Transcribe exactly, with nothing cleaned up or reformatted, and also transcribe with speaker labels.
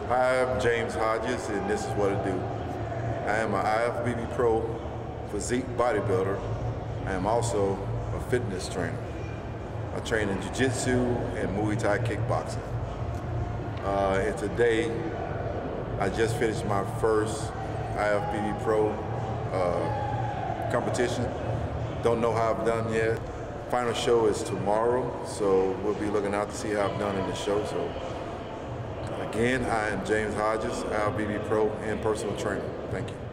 Speaker 1: Hi, I'm James Hodges, and this is what I do. I am an I F B B Pro Physique bodybuilder. I am also a fitness trainer. I train in Jiu-Jitsu and Muay Thai kickboxing. Uh, and today, I just finished my first I F B B Pro uh, competition. Don't know how I've done yet. Final show is tomorrow, so we'll be looking out to see how I've done in the show. So, again, I am James Hodges, I F B B Pro and personal trainer. Thank you.